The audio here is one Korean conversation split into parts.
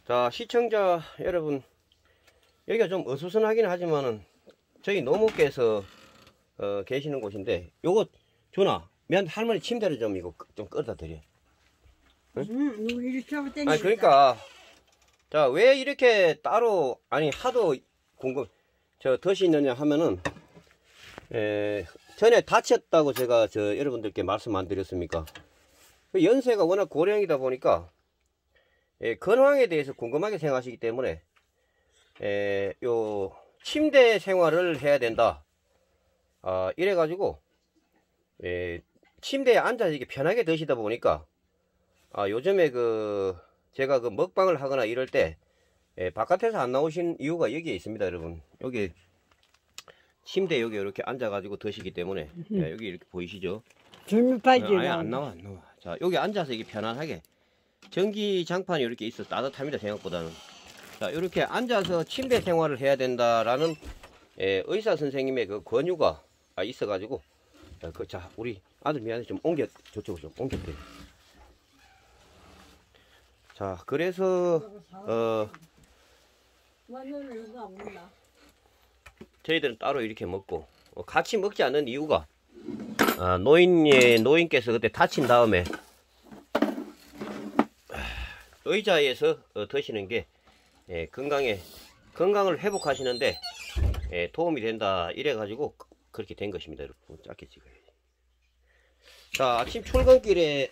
자, 시청자 여러분, 여기가 좀 어수선하긴 하지만은 저희 노무께서 계시는 곳인데, 요거 준아, 미안, 할머니 침대를 좀 이거 좀 끌어다 드려. 응? 이렇게 하면 땡기겠다. 아니 그러니까 자, 왜 이렇게 따로 아니 하도 드시느냐 하면은 전에 다쳤다고 제가 여러분들께 말씀 안 드렸습니까? 연세가 워낙 고령이다 보니까 건강에 대해서 궁금하게 생각하시기 때문에 요 침대 생활을 해야 된다. 이래가지고 침대에 앉아서 이렇게 편하게 드시다 보니까 요즘에 제가 먹방을 하거나 이럴 때 바깥에서 안 나오신 이유가 여기에 있습니다, 여러분. 여기 침대 여기 이렇게 앉아가지고 드시기 때문에 여기 이렇게 보이시죠? 젊은 빠지. 아예 안 나와. 자, 여기 앉아서 이게 편안하게 전기 장판이 이렇게 있어 따뜻합니다, 생각보다는. 자, 이렇게 앉아서 침대 생활을 해야 된다라는 의사 선생님의 그 권유가 있어가지고 자, 우리 아들 미안해 좀 저쪽으로 좀 옮겨드려요. 자, 그래서 저희들은 따로 이렇게 먹고 같이 먹지 않는 이유가 노인께서 그때 다친 다음에 의자에서 드시는 게 건강을 회복하시는데 도움이 된다 이래가지고 그렇게 된 것입니다. 여러분, 짧게 찍어야지. 자, 아침 출근길에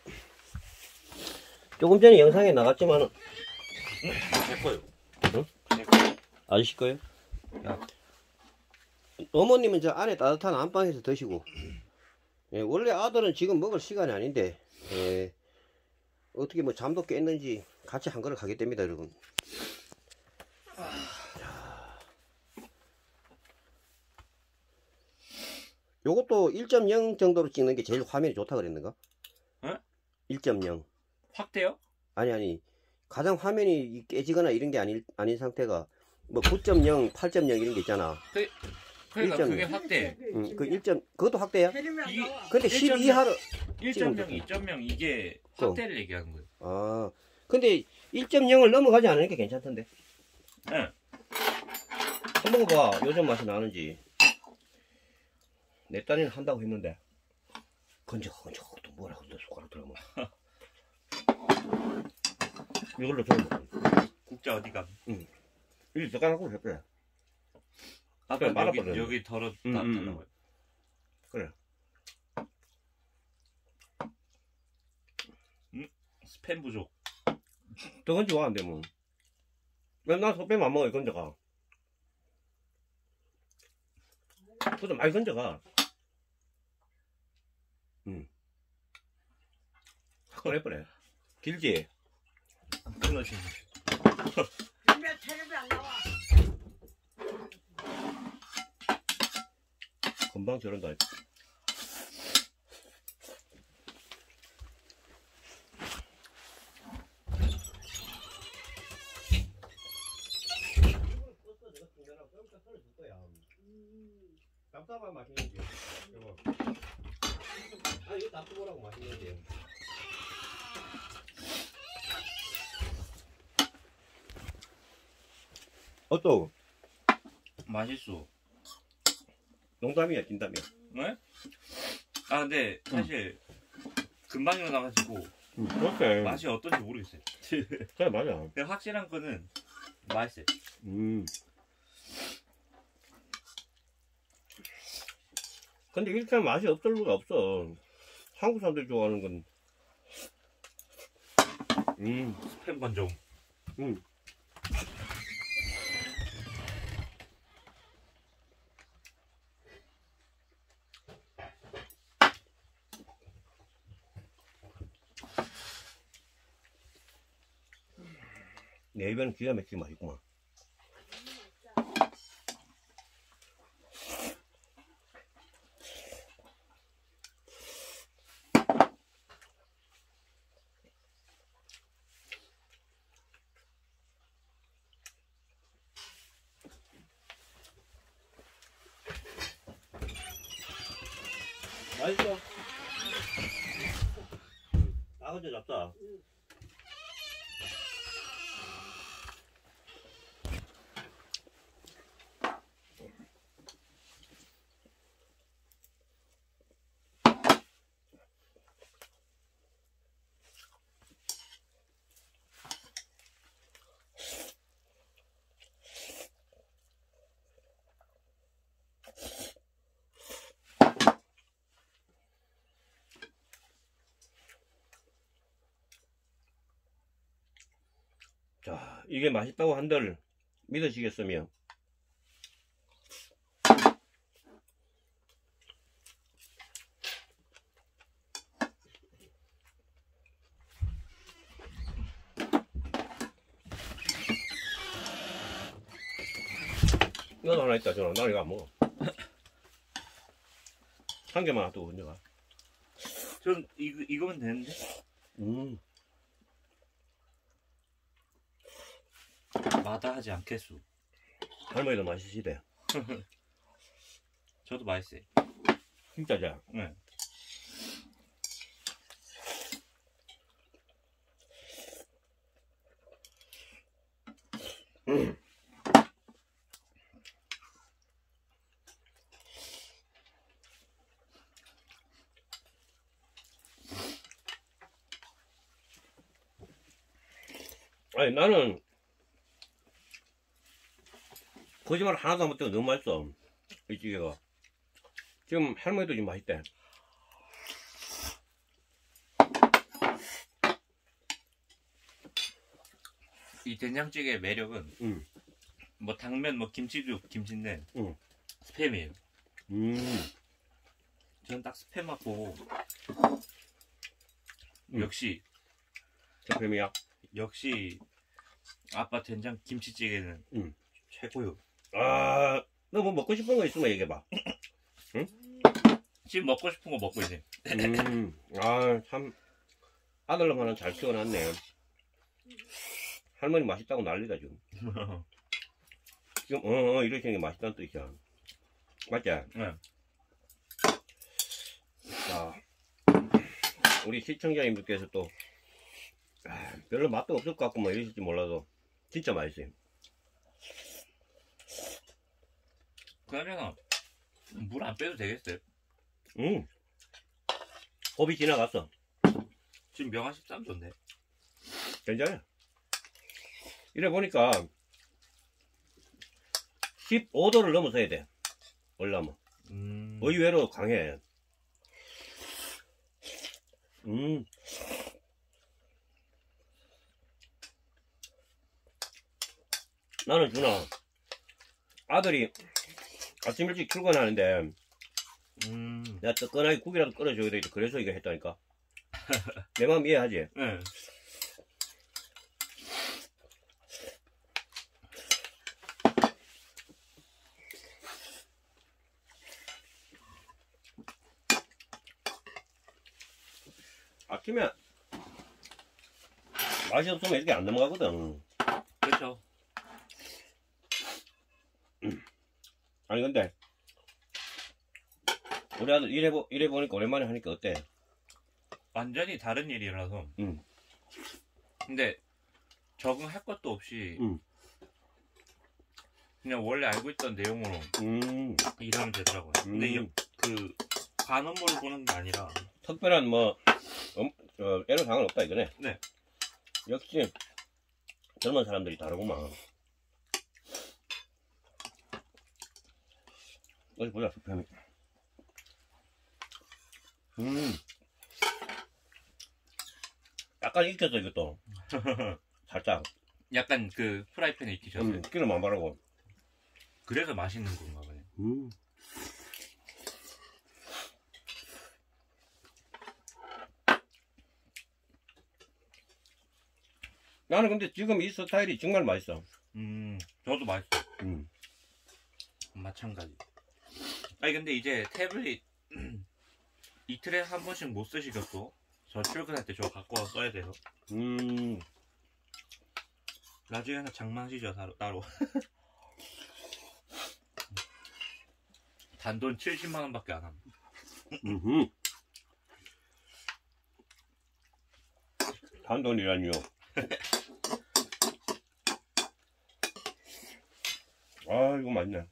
조금 전에 영상에 나갔지만은 제 거요. 응? 아저씨 거요? 야, 어머님은 저 안에 따뜻한 안방에서 드시고 원래 아들은 지금 먹을 시간이 아닌데 어떻게 뭐 잠도 깼는지 같이 한 그릇 가게 됩니다, 여러분. 요것도 1.0 정도로 찍는 게 제일 화면이 좋다 그랬는가? 응? 1.0 확대요? 아니 가장 화면이 깨지거나 이런 게 아닌 상태가 뭐 9.0, 8.0 이런 게 있잖아. 그러니까 1.0. 그게 확대. 그 1. 그것도 확대야? 근데 1.0. 12하로 1.0, 2.0 이게 확대를 얘기하는 거예요. 근데 1.0을 넘어가지 않으니까 괜찮던데. 응. 한번 봐, 요즘 맛이 나는지. 내 딸이는 한다고 했는데 건져가 또 뭐라고 또 숟가락 들어먹어. 이걸로 좀 국자 어디가? 응. 이 젓가락으로 해버려. 아까 말아버려. 여기 덜어 달라고요. 그래. 스팸 부족. 더 건져가 안 돼 뭐. 난 소뱀 안 먹어. 건져가. 그것도 많이 건져가. 꺼내버려. 길지? 끊어지네. 텔레비 안 나와. 금방 저런다. 답답한 맛있는지. 이거. 이거 납두보라고 맛있는지. 어떠? 맛있어. 농담이야, 진담이야. 네? 근데 사실 금방 일어나가지고 그렇게. 맛이 어떤지 모르겠어요. 그래, 맞아. 근데 확실한 거는 맛있어요. 근데 일단 맛이 없을 리가 없어. 한국 사람들이 좋아하는 건. 스팸 건종. 내 입에는 기가 막히게 맛있구만. 맛있어. 다 건져 잡자. 자, 이게 맛있다고 한들 믿으시겠으며 이거 하나 있다. 저는 나 이거 안 먹어. 한 개만 놔두고 언제 가? 전 이거면 되는데. 마다하지 않겠소. 할머니도 맛있으시대. 저도 맛있어요. 진짜죠? 네. 아니 나는 거짓말 하나도 안 못해도 너무 맛있어. 이 찌개가. 지금 할머니도 지금 맛있대. 이 된장찌개의 매력은 뭐 당면 뭐 김치도 김치인데 스팸이에요. 저는 딱 스팸 맛 보고 역시 스팸이야. 역시 아빠 된장 김치찌개는 최고요. 아, 너 뭐 먹고 싶은 거 있으면 얘기해봐. 지금 먹고 싶은 거 먹고 있네. 아, 참 아들놈 하나 잘 키워놨네. 할머니 맛있다고 난리다 지금. 지금 이렇게 하는 게 맛있다는 뜻이야. 맞지? 네. 자, 우리 시청자님들께서 또 별로 맛도 없을 것 같고 뭐 이러실지 몰라도 진짜 맛있어요. 그러면 물 안 빼도 되겠어요? 호비 지나갔어. 지금 명화 13도인데. 괜찮아. 이래 보니까 15도를 넘어서야 돼. 올라면. 의외로 강해. 나는 준아, 아들이 아침 일찍 출근하는데 내가 뜨끈하게 국이라도 끓여줘야 되겠다. 그래서 이거 했다니까. 내 마음 이해하지? 네. 아침에 맛이 없으면 이렇게 안 넘어가거든. 그렇죠. 아니 근데 우리 아들 일해 보니까 오랜만에 하니까 어때? 완전히 다른 일이라서. 근데 적응할 것도 없이 그냥 원래 알고 있던 내용으로 일하면 되더라고요. 근데 그 간업무를 보는 게 아니라 특별한 뭐 애로 상관 없다 이거네. 네. 역시 젊은 사람들이 다르구만. 어디 보자 스팸이. 약간 익혔어 이것도. 살짝. 약간 그 프라이팬에 익히셨어요. 기름 안 바르고. 그래서 맛있는 건가 봐요. 나는 근데 지금 이 스타일이 정말 맛있어. 저도 맛있어요. 마찬가지. 아니 근데 이제 태블릿 이틀에 한 번씩 못 쓰시겠고 저 출근할 때 저거 갖고 와서 써야 돼요. 나중에 하나 장만하시죠 따로. 단돈 70만원 밖에 안 합니다. 단돈이라니요. 아 이거 맛있네.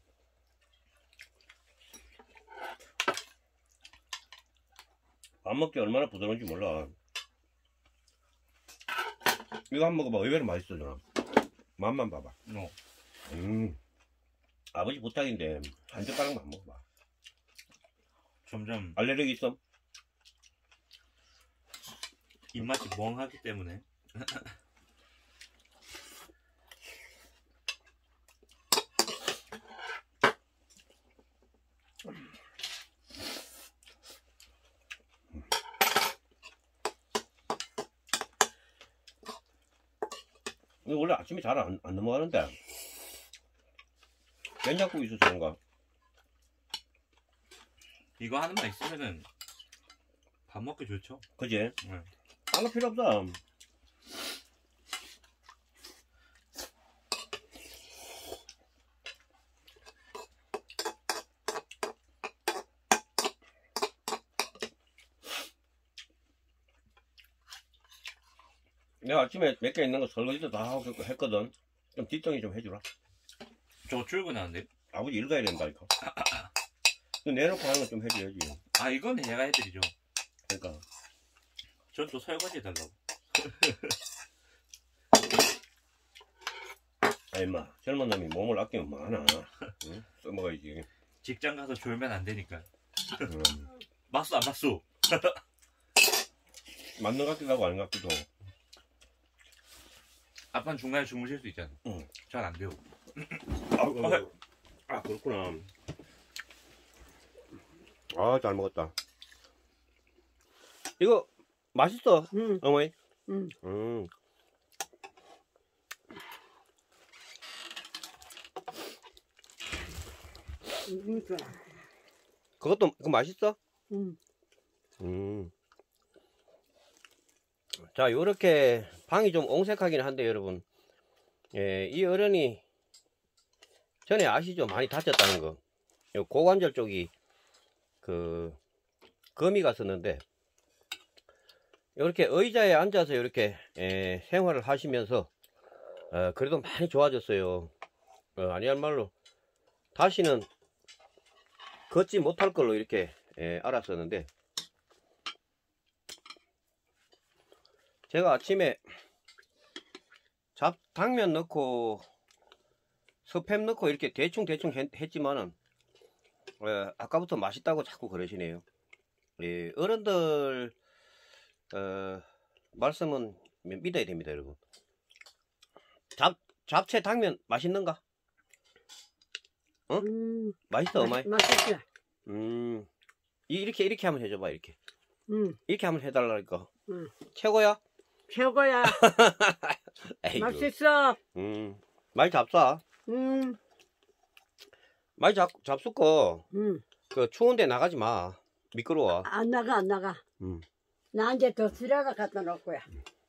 밥 먹기 얼마나 부드러운지 몰라. 이거 한번 먹어봐. 의외로 맛있어 저는. 맛만 봐봐. 아버지 부탁인데 한 젓가락만 먹어봐. 점점 알레르기 있어? 입맛이 멍하기 때문에 이거 원래 아침에 잘 안 넘어가는데 된장국 있어서 그런가. 이거 하나만 있으면은 밥 먹기 좋죠. 그지? 네. 딴 거 필요 없어. 내가 아침에 몇 개 있는 거 설거지도 다 하고 했거든. 좀 뒷정리 좀 해주라. 저 출근하는데. 아버지 일 가야 된다니까. 내놓고 하는 거 좀 해줘야지. 아 이거는 얘가 해드리죠. 그러니까. 전 또 설거지 해달라고. 아 임마 젊은 놈이 몸을 아끼면 뭐하나. 응? 써먹어야지. 직장 가서 졸면 안 되니까. 음. 맞소 안 맞소. 맞는 것 같기도 하고 아닌 것 같기도 하고. 아빠는 중간에 주무실 수 있잖아. 응. 잘 안 돼요. 아 그렇구나. 아 잘 먹었다. 이거 맛있어. 응. 어머니. 응. 그러니까. 그것도 그거 맛있어? 응. 자 요렇게 방이 좀 옹색하긴 한데 여러분, 예, 이 어른이 전에 아시죠? 많이 다쳤다는 거. 요 고관절 쪽이 그 거미 갔었는데 이렇게 의자에 앉아서 이렇게 생활을 하시면서 그래도 많이 좋아졌어요. 아니할 말로 다시는 걷지 못할 걸로 이렇게 알았었는데, 제가 아침에 당면 넣고 스팸 넣고 이렇게 대충 했지만은 아까부터 맛있다고 자꾸 그러시네요. 예, 어른들 말씀은 믿어야 됩니다, 여러분. 잡채 당면 맛있는가? 어? 맛있어, 어마이? 맛있어. 이렇게 한번 해줘봐, 이렇게. 이렇게 한번 해달라니까. 최고야? 최고야. 에이구. 맛있어. 많이 잡숴. 많이 잡수고, 그 추운데 나가지 마. 미끄러워. 안 나가. 나 이제 더 쓰라가 갖다 놓을 거야.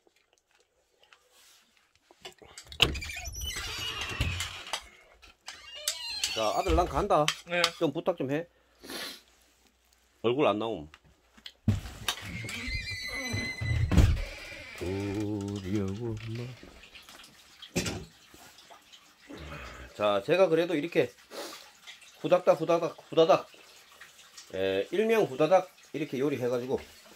자, 아들 난 간다. 네. 좀 부탁 좀 해. 얼굴 안 나옴. 두려워. 자, 제가 그래도 이렇게 후다닥 일명 후다닥 이렇게 요리해가지고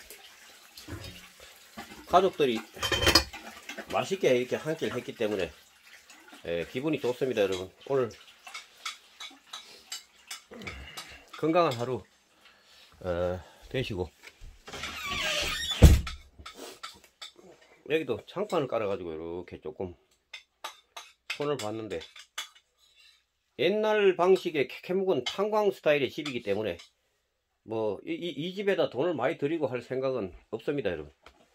가족들이 맛있게 이렇게 한 끼를 했기 때문에 기분이 좋습니다, 여러분. 오늘 건강한 하루 되시고, 여기도 창판을 깔아가지고 이렇게 조금 손을 봤는데, 옛날 방식의 캐묵은 탄광 스타일의 집이기 때문에 뭐 이 집에다 돈을 많이 들이고 할 생각은 없습니다, 여러분.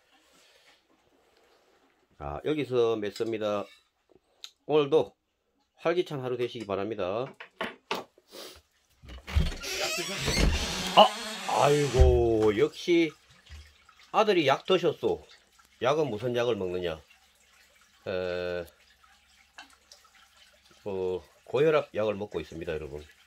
자, 여기서 맺습니다. 오늘도 활기찬 하루 되시기 바랍니다. 아이고, 역시 아들이 약 드셨소. 약은 무슨 약을 먹느냐? 고혈압 약을 먹고 있습니다, 여러분.